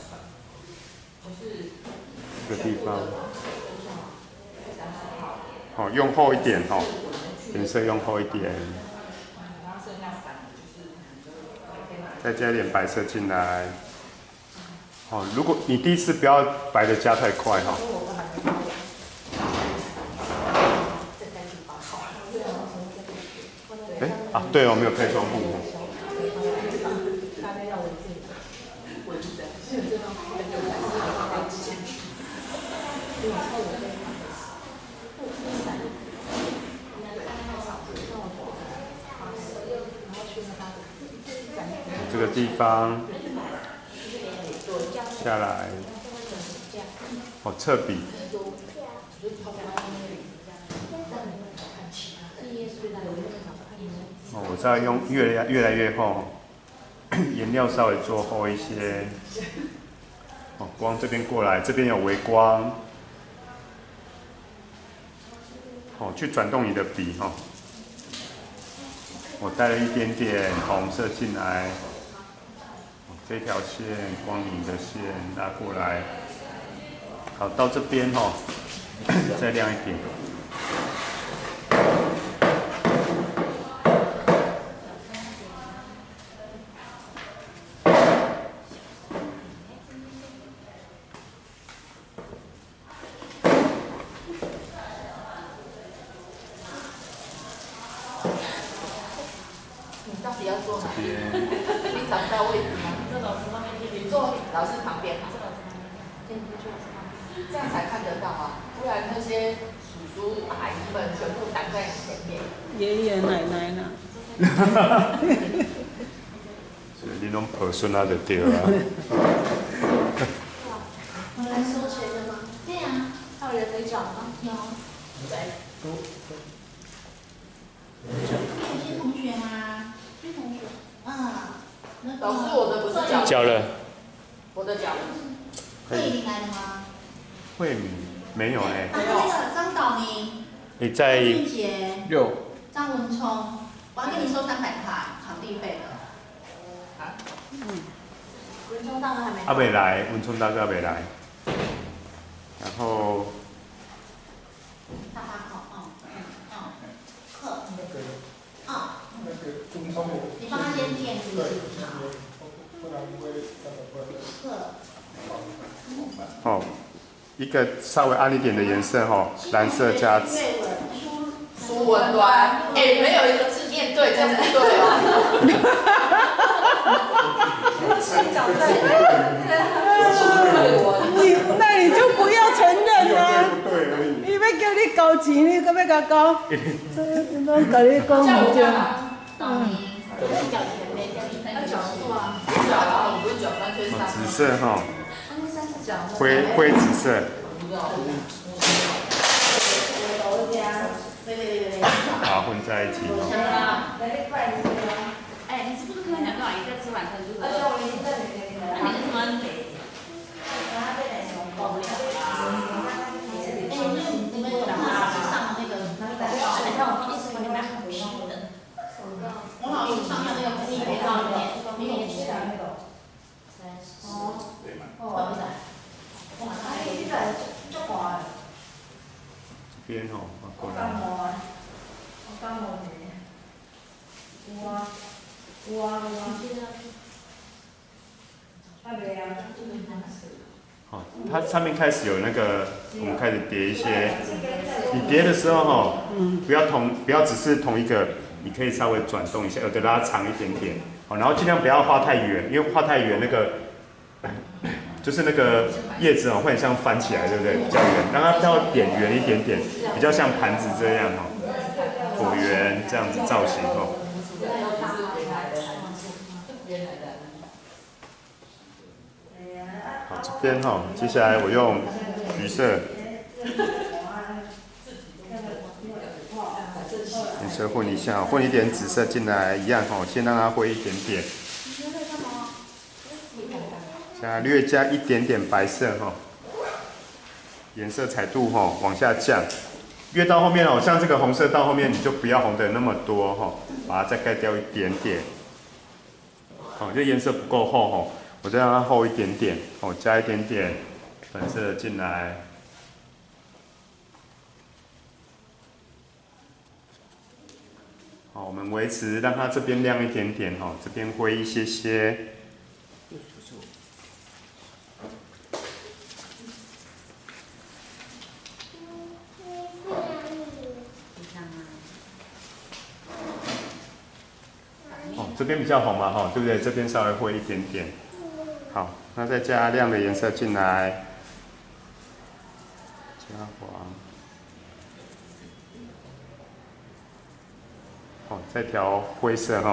这个地方，好，用厚一点哈，颜色用厚一点，再加一点白色进来。哦，如果你第一次不要白的加太快哈。哎啊，对哦，没有配窗户。这个地方下来，哦，侧笔。哦，我再用越来越厚，颜料稍微做厚一些。哦，光这边过来，这边有微光。哦，去转动你的笔哈。我带了一点点红色进来。这条线光明的线拉过来，好，到这边哈，再亮一点。 你到底要坐哪边？你找不到位置吗？你坐老师旁边好。这样才看得到啊，不然那些叔叔阿姨们全部挡在你前面。 爷爷奶奶呢？ 所以你拢抱孙仔就对了。 我来收钱的吗？对呀，还有人没找吗？有。 谁？ 有些同学吗？是同学。 老师，我的不是脚。 交了。 我的脚。 慧玲来了吗？ 慧敏没有哎。 那个张导明。 你在。 张俊杰。 6。 张文聪，我要跟你收300块场地费的。 啊？ 文聪大哥还没。 还没来，文聪大哥还没来。然后。 大8号，课。你帮他先垫是不是？ 哦，一个稍微暗一点的颜色哈，蓝色加紫。 苏文端，哎，没有一个字念对，这样不对哦。 那你就不要承认啊！伊要叫你交钱，你搁要甲交？拢甲你讲唔对。 紫色哈，灰紫色。好，混在一起哦。 哎，你是不是跟我讲过阿姨在吃晚餐就是？那你是什么？ 我老师上的那个不是肥皂里面，没有吃的那个。 这边哦，过来。好，它上面开始有那个，我们开始叠一些。你叠的时候哈，不要只是同一个，你可以稍微转动一下，有的拉长一点点，好，然后尽量不要画太圆，因为画太圆那个，就是那个叶子哦会很像翻起来，对不对？比较圆，让它要点圆一点点，比较像盘子这样哦，椭圆这样子造型哦。好，这边哈，接下来我用橘色。颜色混一下，混一点紫色进来，一样哈，先让它灰一点点，略加一点点白色哈，颜色彩度哈往下降，越到后面哦，像这个红色到后面你就不要红的那么多哈，把它再盖掉一点点，哦，这颜色不够厚哈， 我再让它厚一点点，哦，加一点点粉色进来。好，我们维持让它这边亮一点点，哦，这边灰一些些。这边比较红嘛，对不对？这边稍微灰一点点。好，那再加亮的颜色进来，加黄。再调灰色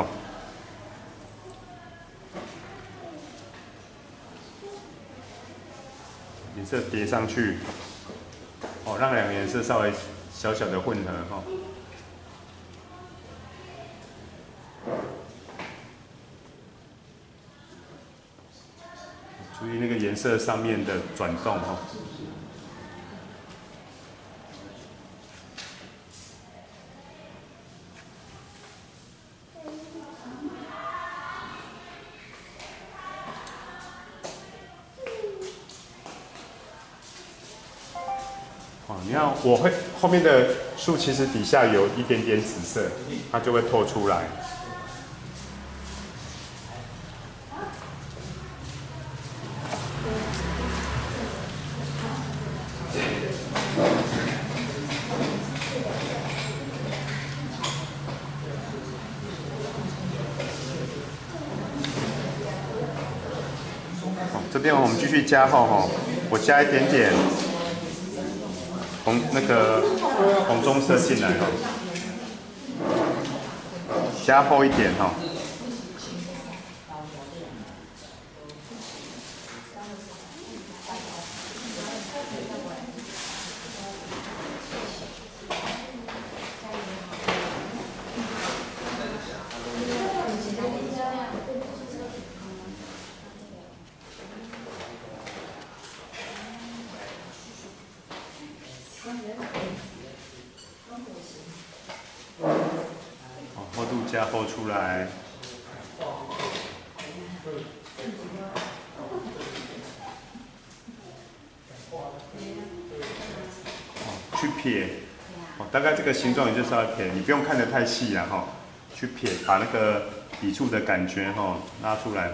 颜色叠上去，让两个颜色稍微小小的混合注意那个颜色上面的转动你看，我会后面的树其实底下有一点点紫色，它就会透出来。这边我们继续加厚我加一点点红棕色进来加厚一点厚度加厚出来。去撇，大概这个形状你就是要撇，你不用看得太细啦去撇，把那个笔触的感觉拉出来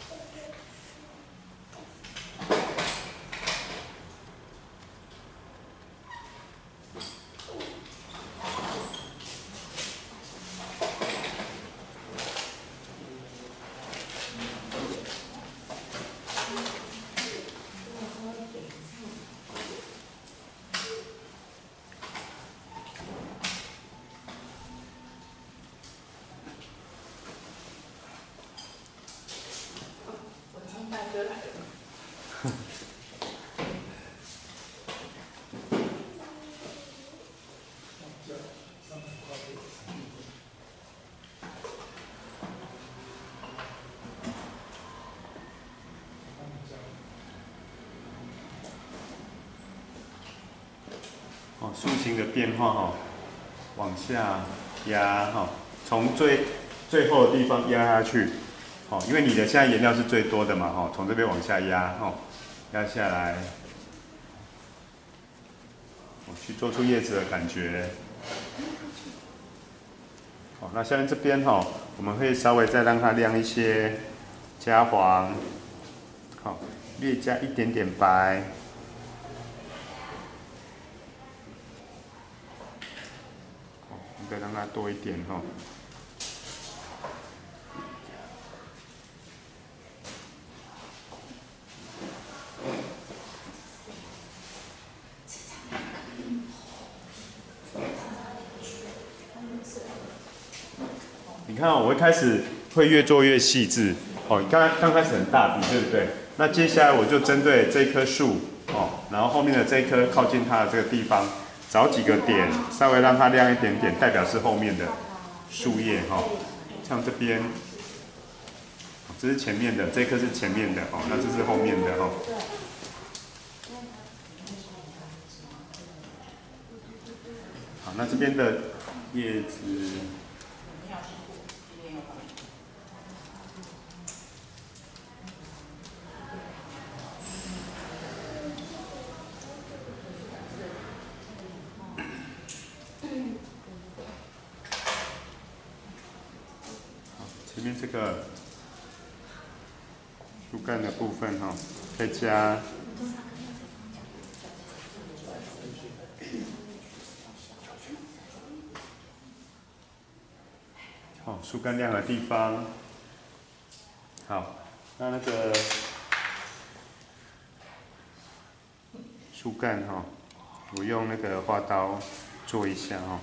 树形的变化往下压从最后的地方压下去因为你的现在颜料是最多的嘛从这边往下压压下来去做出叶子的感觉那下面这边我们会稍微再让它亮一些，加黄略加一点点白。再让它多一点你看我一开始会越做越细致刚开始很大笔，对不对？那接下来我就针对这棵树然后后面的这一棵靠近它的这个地方。找几个点，稍微让它亮一点点，代表是后面的树叶像这边，这是前面的，这棵是前面的那这是后面的好，那这边的叶子。 面这个树干的部分哈，再加树干亮的地方。好，那个树干哈，我用那个花刀做一下哈。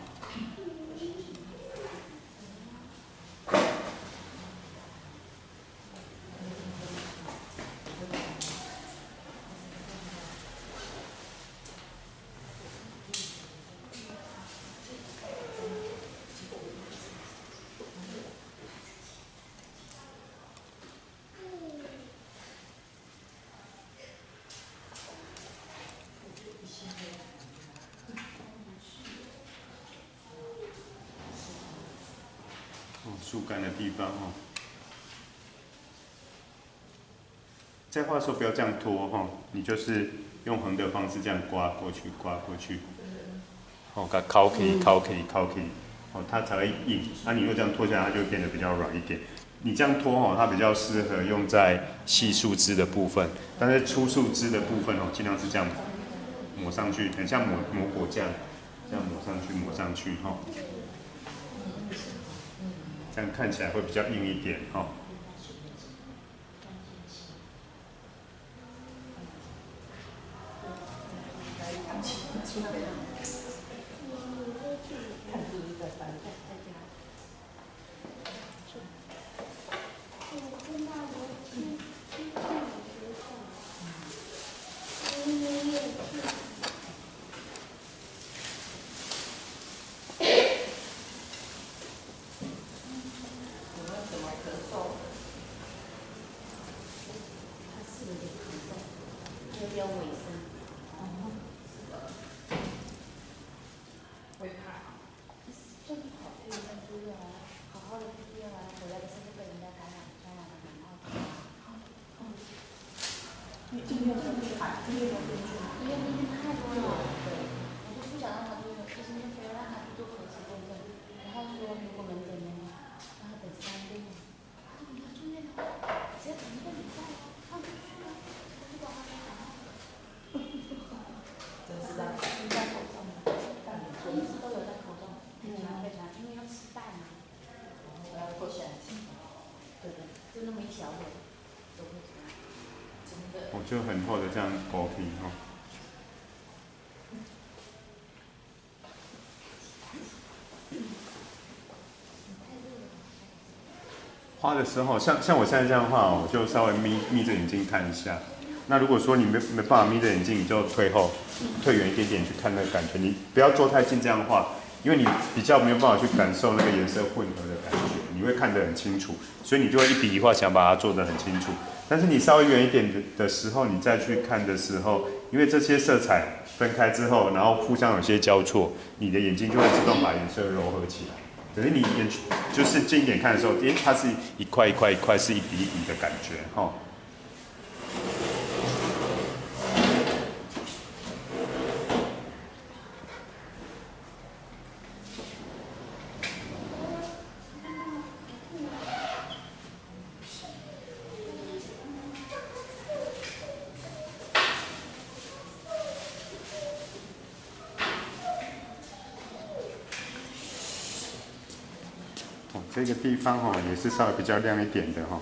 树干的地方哦，在画的时候不要这样拖哈，你就是用横的方式这样刮过去，刮过去，哦，给它敲起，敲起，敲起，哦，它才会硬。那你如果这样拖下来，它就会变得比较软一点。你这样拖哦，它比较适合用在细树枝的部分，但是粗树枝的部分哦，尽量是这样抹上去，很像抹果酱，这样抹上去，抹上去哈。这样看起来会比较硬一点哈。就很厚的这样剥皮哈。画的时候，像我现在这样画，我就稍微眯着眼睛看一下。那如果说你没办法眯着眼睛，你就退远一点点去看那个感觉。你不要坐太近这样画，因为你比较没有办法去感受那个颜色混合的感觉，你会看得很清楚，所以你就会一笔一画想把它做得很清楚。但是你稍微远一点的时候，你再去看的时候，因为这些色彩分开之后，然后互相有些交错，你的眼睛就会自动把颜色柔合起来。可是你就是近一点看的时候，它是一块一块一块，是一笔一笔的感觉，哈。这个地方哈也是稍微比较亮一点的哈。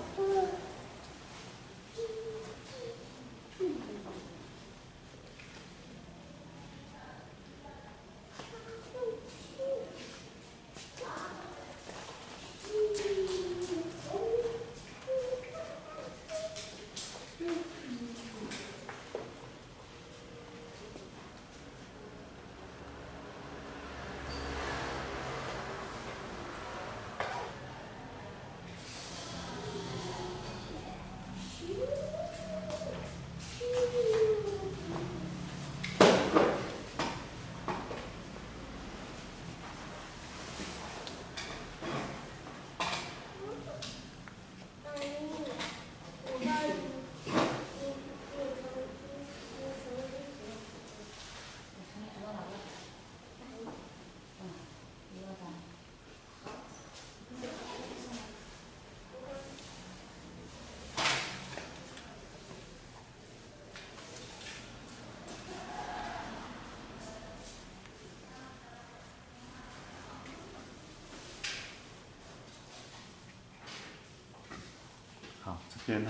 边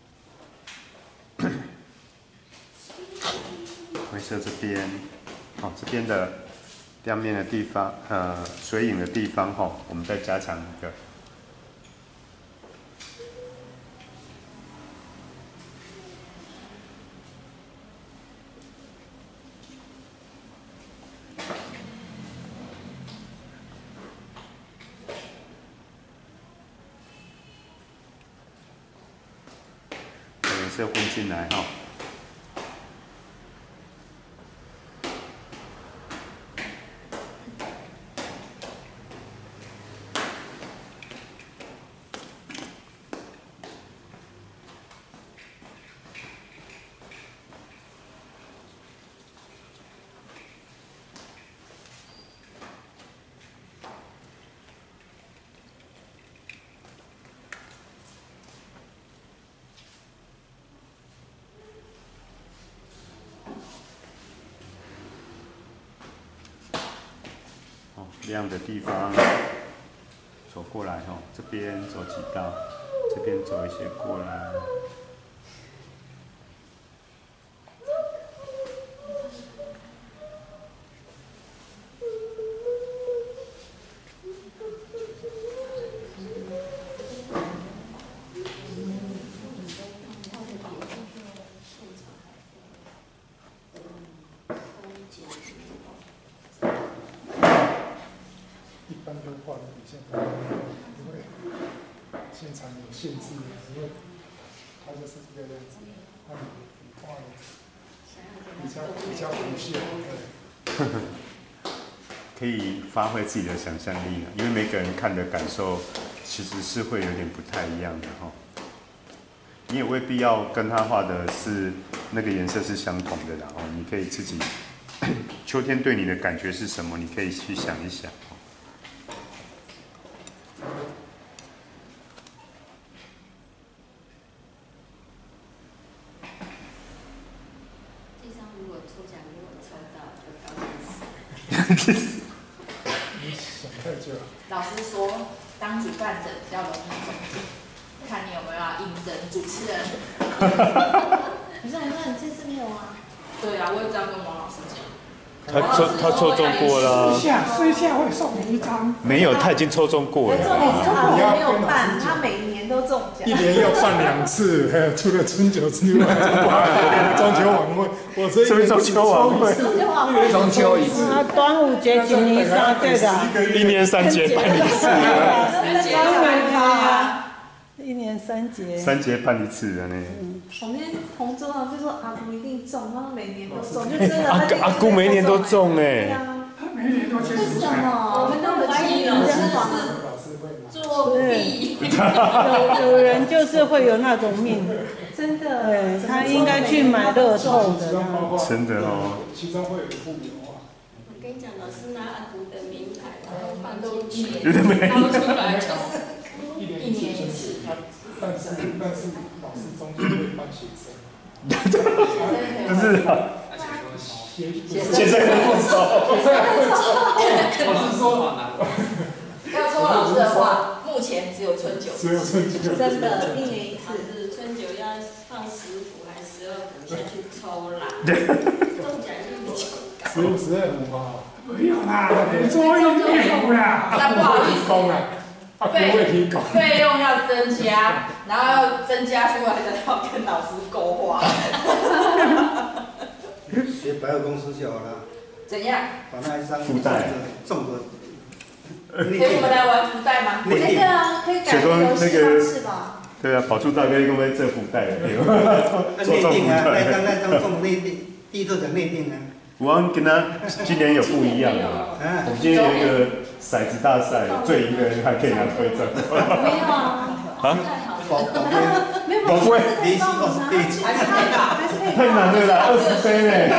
灰色这边，这边的亮面的地方，水影的地方我们再加强一个。颜色混进来亮的地方走过来这边走几道，这边走一些过来。 现场有限制的，因为它就是这个样子，它画的比较无限， 可以发挥自己的想象力，因为每个人看的感受其实是会有点不太一样的你也未必要跟他画的是那个颜色是相同的啦你可以自己秋天对你的感觉是什么，你可以去想一想。 老师说，当主办者比较容易中奖，看你有没有要应征主持人。 可是你这次没有啊？ 对啊，我也这样跟王老师讲。 他抽中过了。 私下会送你一张。 没有，他已经抽中过了。 重点是他没有办，他每年都中奖。 一年要办2次，还有除了春酒之外，中秋晚会，我这一年中秋晚会， 一年中秋一次。 端午节几年3对的。 一年3节办1次。 1年3节。 3节办1次的呢。 我们洪州就说阿姑一定中，他每年都中，就真的。 阿姑每年都中哎。 他每年都接触。 为什么？我们都怀疑老师作弊。 有人就是会有那种命，真的。对，他应该去买乐透的。 真的其中会有一部有啊。 我跟你讲，老师拿阿姑的名牌，然后放进去， 掏出来就是 1年1次，但是老师中间会办写生。 不是现在会抽， 我是说， 要抽老师的话，目前只有春酒。 只有春酒。 真的，1年1次。 是春酒要放10幅还是12幅下去抽啦？中奖率比较高。 15、12幅吧。没有啦，抽1幅啦。 那不好意思。 费用要增加，然后要增加出来的要跟老师勾画。 学百货公司就好了。 怎样？ 把那一张福袋中个。 所以我们来玩福袋吗？ 那个可以改成游戏方式吧。 对啊，宝珠大哥跟我们这福袋的， 内定啊，那张中内定，第一个的内定啊。 我跟他今年有不一样的，我们今天有一个骰子大赛，最赢的人还可以拿徽章。 没有啊。啊？ 宝贵。 连续20杯。 太难了啦，20杯呢。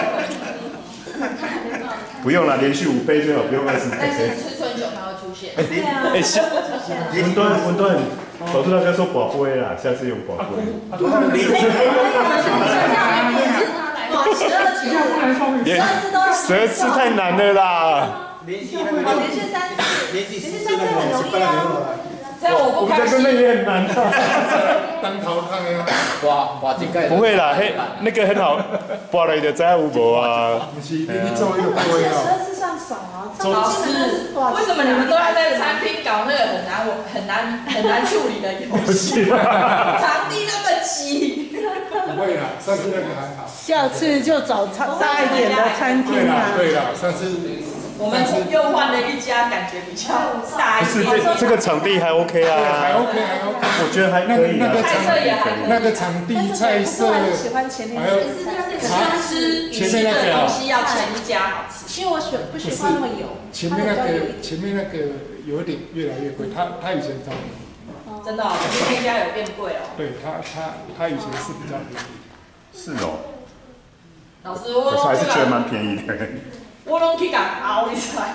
不用啦，连续5杯就好，不用20杯。 但是吃春酒它会出现。 对啊。 文端，宝珠大哥说宝杯啦，下次用宝杯。12次太难了啦。 连续3次，连续4次很容易啊。 这样我不开心。 我觉得那也很难啊。 当淘汰啊！ 哇，这个不会啦，那个很好，播了就知有无啊。 不是，你做一个规哦。 车是上手啊， 老师，为什么你们都要在餐厅搞那个很难处理的游戏？场地那么挤。 不会啦，上次那个还好。 下次就找大一点的餐厅啊。 对啦，上次我们又换了一家，感觉比较大一点。 不是这个场地还 OK 啊， 还 OK， 我觉得还可以啊。 那个场地菜色， 喜欢前面还有吃前面那个东西要前一家好吃， 因为我不喜欢那么油。 前面那个有一点越来越贵，他以前找真的，前面那家有变贵哦。 对他以前是比较便宜。 是哦。 老师， 可是还是觉得蛮便宜的。 我拢去甲熬一下。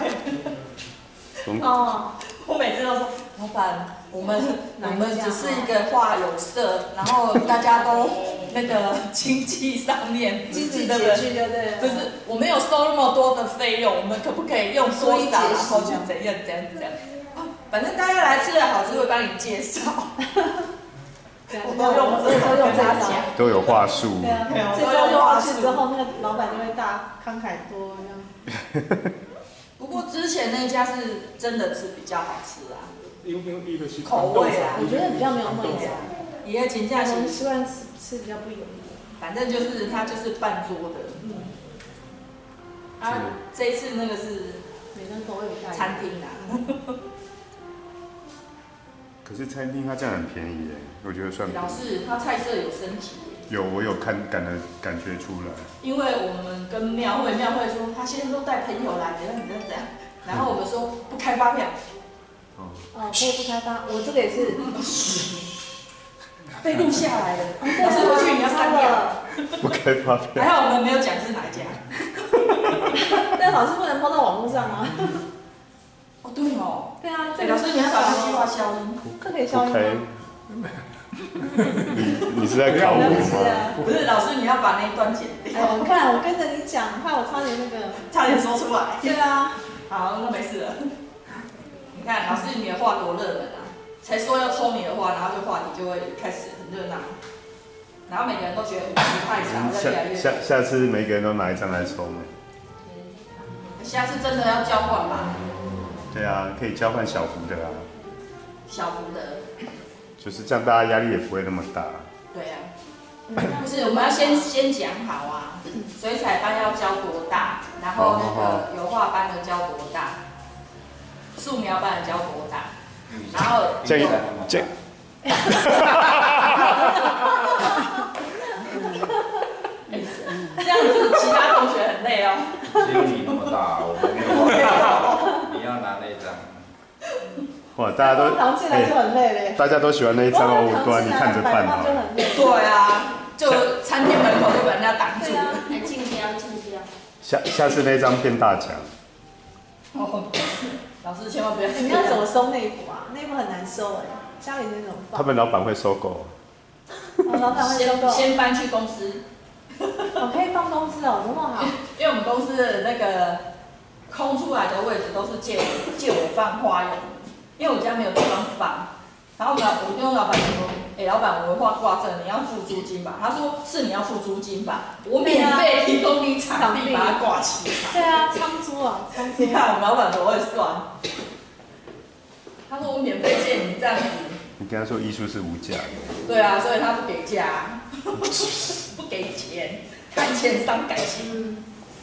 哦。 我每次都说，老板，我们只是一个画有色，然后大家都那个经济上面经济对不对？不是，我没有收那么多的费用，我们可不可以用多少，然后就怎样？反正大家来吃的好吃，会帮你介绍。我都用这招， 都有话术。 对啊，这招用下去之后，那个老板就会大慷慨多这样。 不过之前那家是真的是比较好吃啊， 口味啊， 我觉得比较没有那么油。 也请假我习惯吃比较不油一点。 反正就是它就是半桌的。这一次那个是每个人口味不太一样。 餐厅啊。 可是餐厅它这样很便宜耶，我觉得算便宜。 老师，它菜色有升级。 有，我有感觉出来。 因为我们跟庙会说，他现在都带朋友来，怎样，然后我们说不开发票。 可以不开发，我这个也是被录下来的。老师回去你要删掉。 不开发票。 还好我们没有讲是哪一家。 但老师不能抛到网络上吗？ 哦，对哦。 对啊。 老师你要把这句话消音。 这可以消音吗？ 你是在考我吗？ 不是，老师你要把那一段剪掉。 我看我跟着你讲，怕我差点那个， 差点说出来。 对啊。 好，那没事了。你看老师你的话多热门啊！才说要抽你的话，然后就话题就会开始很热闹，然后每个人都觉得50太少，越来越少。 下次每个人都拿一张来抽嘛。 下次真的要交换吧？ 对啊，可以交换小幅的啊。 小幅的。 就是这样，大家压力也不会那么大。 对啊，不是我们要先讲好啊，水彩班要教多大，然后那个油画班的教多大，素描班的教多大，然后这样子其他同学很累哦。 只有你那么大，我们没有。你要拿那张。 哇，大家都扛起来就很累嘞。 大家都喜欢那一张哦，我端你看着办好。 对啊，就餐厅门口就把人家挡住。 还竞标。 下次那张变大奖。 哦，老师千万不要。 你要怎么收内部啊？内部很难收哎，家里那种。 他们老板会收购。 老板会收购。 先搬去公司。 我可以放公司哦，这么好。 因为我们公司的那个空出来的位置都是借我放花用，因为我家没有地方放。然后我跟老板说，老板，我画挂这，你要付租金吧？他说是你要付租金吧？我免费提供你场地把它挂起来。 对啊，仓租啊，仓租。 你看我们老板多会算。他说我免费借你这样子。 你跟他说艺术是无价的。 对啊，所以他不给价，不给钱，看钱伤感情。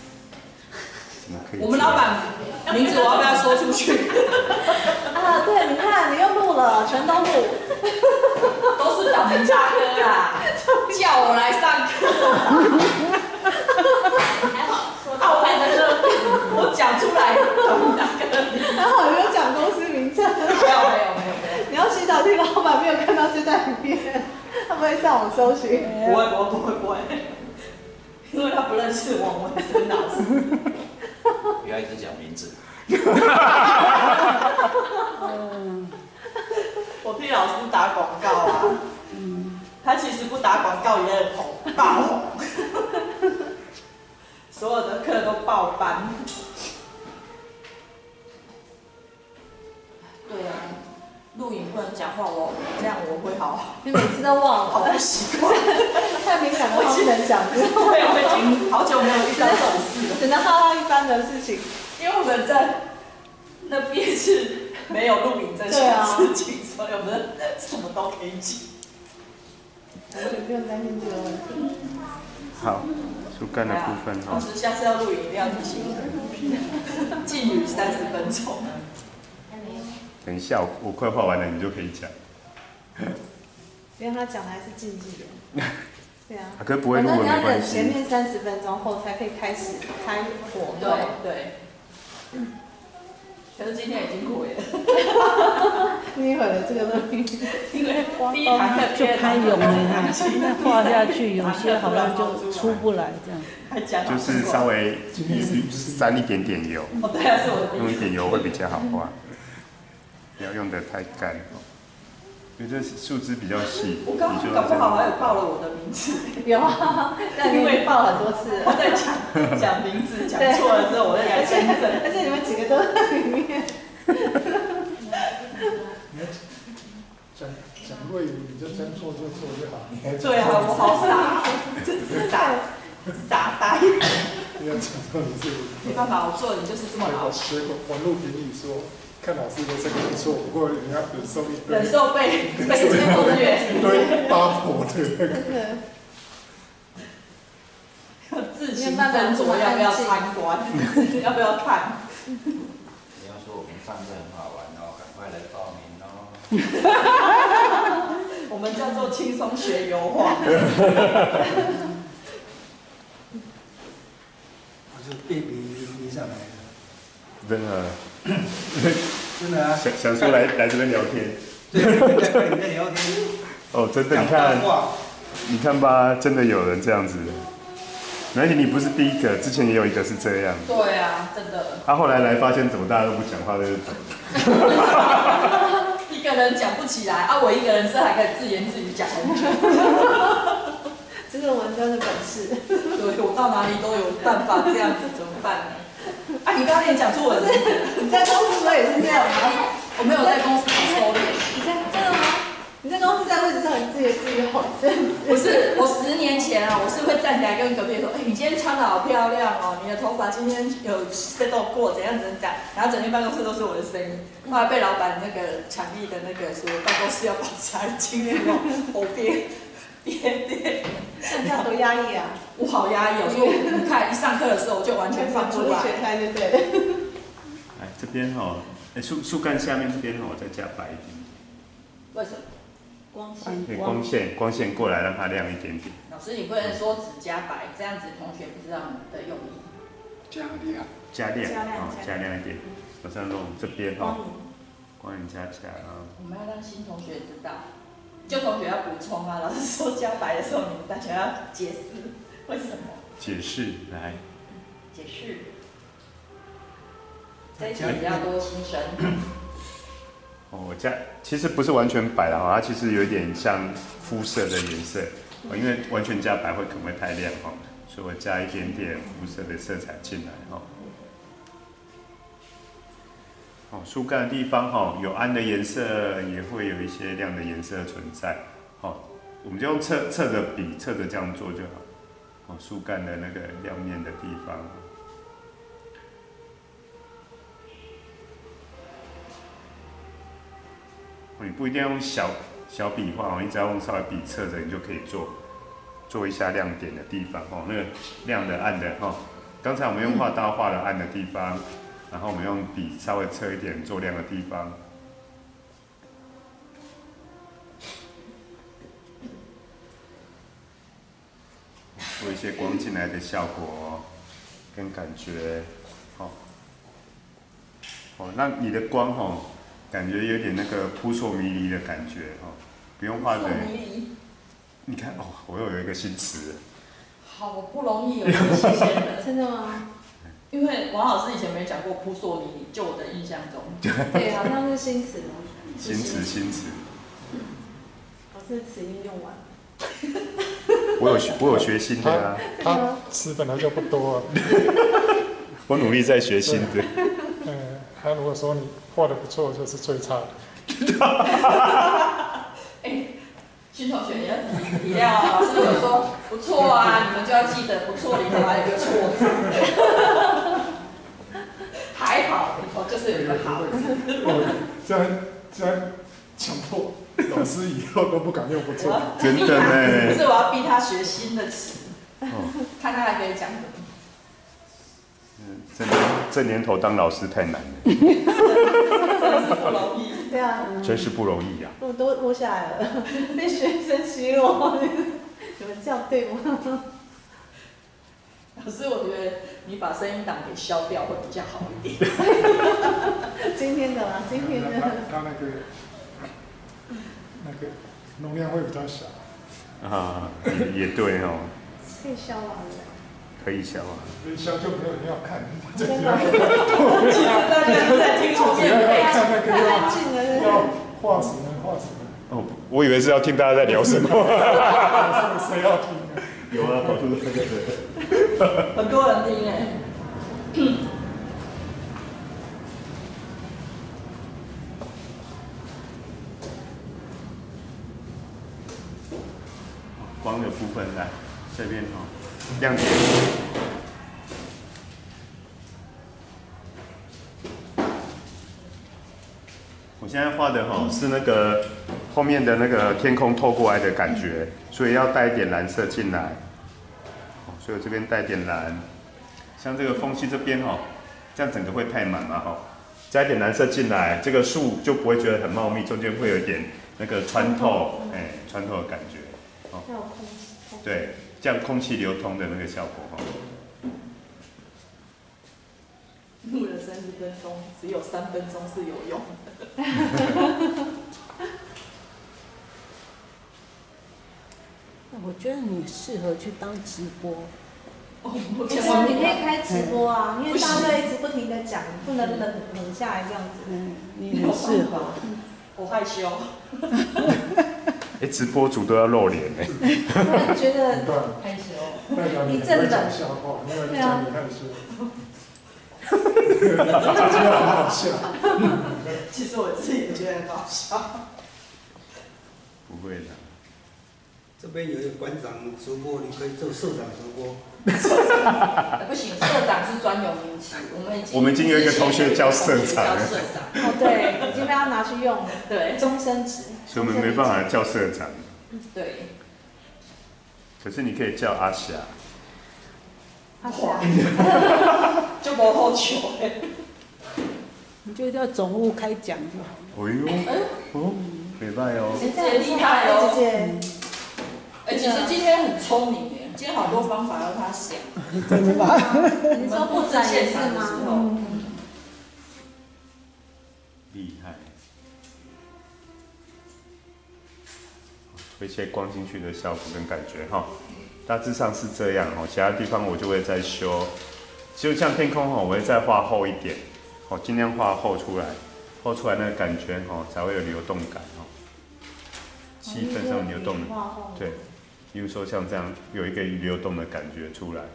我们老板名字我要不要说出去？ 啊，对，你看你又录了，全都录， 都是小明大哥啦，叫我来上课。 还好， 好玩的热，我讲出来，小明大哥。 还好没有讲公司名称。 没有。 你要祈祷这个老板没有看到这段影片，他不会上网搜寻。 不会，因为他不认识王文生老师。 不要一直讲名字。 我替老师打广告啊。他其实不打广告也很红，爆红。所有的课都爆班。对啊，录影不能讲话，这样我会好。 你每次都忘了， 好不习惯。 太敏感的话不能讲。 对，我已经好久没有遇到这种事了， 只能浩浩一般的事情。 因为我们在那边是没有录影这些事情，所以我们什么都可以讲。 完全不用担心这个问题。 好，树干的部分老师下次要录影一定要提醒我，禁语30分钟。 等一下，我快画完了，你就可以讲。 因为他讲的还是禁忌的。对啊。 可是不会录没关系。 前面30分钟后才可以开始开火。 对。可是今天已经毁了。 你毁了这个录音， 因为第一堂课就拍涌了哈，那画下去有些好像就出不来这样。 就是稍微沾一点点油。 哦，对啊，是我的。 用一点油会比较好画，不要用得太干。因为这树枝比较细。 我刚刚搞不好还有报了我的名字。 有啊，但因为报很多次， 我在讲名字讲错了之后，我再来签证。 而且你们几个都在里面。 讲瑞语你就真错就错就好。 对啊，我好傻，真是傻呆。 不要讲错你自己。 没办法，我做人就是这么老实。 网络评语说，看老师的这个不错，不过你要忍受一堆。 忍受被监控的一堆八婆的那个。 自行斟酌要不要参观，要不要看？ 你要说我们上课很好玩哦，赶快来报名哦。 我们叫做轻松学油画。 我是被迷上来的。 真的。 真的啊。 想说来这边聊天。 对，在你在聊天。 哦，真的，你看吧，真的有人这样子。而且你不是第一个，之前也有一个是这样。 对啊，真的。 他后来发现怎么大家都不讲话，就是一个人讲不起来啊，我一个人是还可以自言自语讲很久。 这是文章的本事。 对，我到哪里都有办法这样子，怎么办呢？啊，你刚刚也讲出我的名字。 你在公司也是这样吗？ 我没有在公司收敛。 你真的吗？你在公司在位置上，你自言自语好这样子。 不是，我10年前啊，我是会站起来跟隔壁说，你今天穿的好漂亮哦，你的头发今天有 set 过，怎样，然后整间办公室都是我的声音。后来被老板那个强力的那个说，办公室要保持安静那种，我憋。 这样多压抑啊！ 我好压抑哦，所以你看一上课的时候我就完全放出来， 全开就对了。 哎，这边哦，树干下面这边哦，再加白一点。 为什么？ 光线过来让它亮一点点。 老师，你不能说只加白，这样子同学不知道你的用意。 加亮一点，往上弄这边哦，光影加起来啊。 我们要让新同学知道，旧同学要补充啊。老师说加白的时候，你们大家要解释为什么。 解释来。 解释。这一题比较多新生。 我加其实不是完全白了哈，它其实有一点像肤色的颜色，因为完全加白可能会太亮哈，所以我加一点点肤色的色彩进来哈。树干的地方有暗的颜色，也会有一些亮的颜色存在。我们就用侧着笔，侧着这样做就好。树干的那个亮面的地方。你不一定要用小笔画，你只要用稍微笔侧着，你就可以做一下亮点的地方那个亮的暗的刚才我们用画刀画了暗的地方，然后我们用笔稍微侧一点做亮的地方。做一些光进来的效果跟感觉让你的光感觉有点那个扑朔迷离的感觉不用画的。你看我又有一个新词。 好不容易有一个新鲜人。 真的吗？ 因为王老师以前没讲过扑朔迷离，就我的印象中。 对，好像是新词。 新词。 老师词音用完。 我有学新的啊。 他词本来就不多。 我努力在学新的。 他如果说你画的不错，就是最差的。 新同学也要体谅啊，老师如果说不错啊，你们就要记得不错里头还有一个错字，还好里头就是有一个好字。 这样强迫老师以后都不敢用不错。 真的呢。 不是，我要逼他学新的词，看他还可以讲什么。 这年头当老师太难了。 真是不容易。 对啊， 真是不容易呀。 我都录下来了，被学生洗我，你们这样对吗？ 老师，我觉得你把声音档给消掉会比较好一点。 今天的啦，今天的。 他那个容量会比较小。 啊，也对哦。 可以消啊。 可以消啊。 可以消就没有人要看。 真的。 其实大家都在听后面背看那个太安静了。 要画什么画什么。 哦，我以为是要听大家在聊什么。 谁要听啊？ 有啊，跑出这个。 很多人听哎。 光的部分来这边哈，亮点。我现在画的哈是那个后面的那个天空透过来的感觉，所以要带一点蓝色进来。所以我这边带点蓝，像这个缝隙这边哈，这样整个会太满嘛哈，加一点蓝色进来，这个树就不会觉得很茂密，中间会有一点那个穿透，穿透的感觉。对，这样空气流通的那个效果哈。 录了30分钟，只有3分钟是有用的。 我觉得你适合去当直播。 其实你可以开直播啊，因为大家一直不停的讲，不能冷下来这样子。 你很适合。 我害羞。 直播主都要露脸哎。 我觉得害羞。 你正冷。 对啊。这很好笑。 其实我自己也觉得很好笑。 不会的。 这边有一个馆长直播，你可以做社长直播。 不行，社长是专有名词，我们已经有一个同学叫社长了。 哦，对，已经被他拿去用了， 对， 终身职。 所以我们没办法叫社长。 对。 可是你可以叫阿霞。 阿霞。 就不好求哎。 你就叫总务开讲就好。 哎呦，没办哦。 姐姐厉害哦，姐姐。其实今天很聪明耶，今天好多方法要他想。 真的吗？ 你说布展也是吗？ 厉害。一些光进去的效果跟感觉哈，大致上是这样哦。其他地方我就会再修，就像天空哈，我会再画厚一点，尽量画厚出来，厚出来那个感觉才会有流动感气氛上流动，对。比如说像这样有一个流动的感觉出来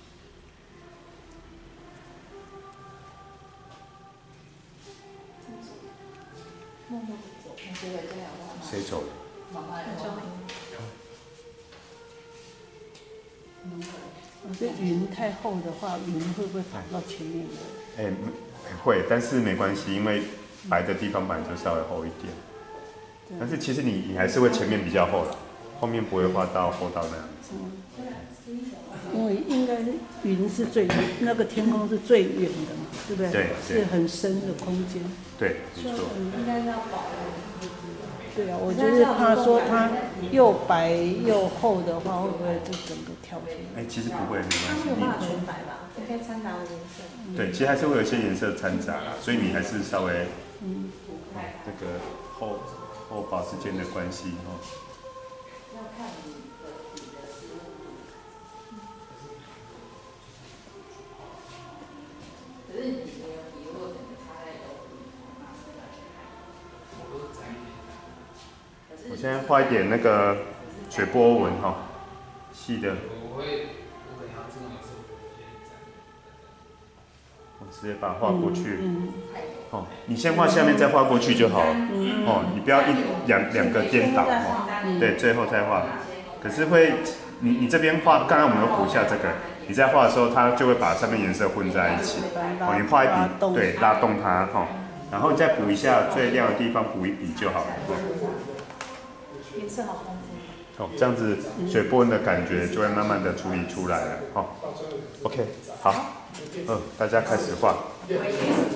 谁走？ 妈妈来教你。 这云太厚的话，云会不会跑到前面的？ 会，但是没关系，因为白的地方本来就稍微厚一点。但是其实你还是会前面比较厚啦。后面不会画到厚到那样子。 因为应该是云是最那个天空是最远的嘛，对不对？ 对， 是很深的空间。 对，没错。 应该要保护。 对啊，我就是怕说它又白又厚的话，会不会就整个跳出来？ 其实不会，没关系。 它没有办法全白吧？应该掺杂的颜色。 对，其实还是会有一些颜色掺杂啦，所以你还是稍微这个厚薄之间的关系要看你的食物。可是你没有比如说整个插在油里， 我现在画一点那个水波纹细的。 直接把它画过去。哦，你先画下面，再画过去就好了。哦，你不要两个颠倒哦。对，最后再画。可是会，你这边画，刚刚我们有补一下这个，你在画的时候，它就会把上面颜色混在一起。哦，你画一笔，对，拉动它哈。然后你再补一下最亮的地方，补一笔就好了。 颜色好丰富。 哦，这样子水波纹的感觉就会慢慢的处理出来了。哦 ，OK， 好，大家开始画。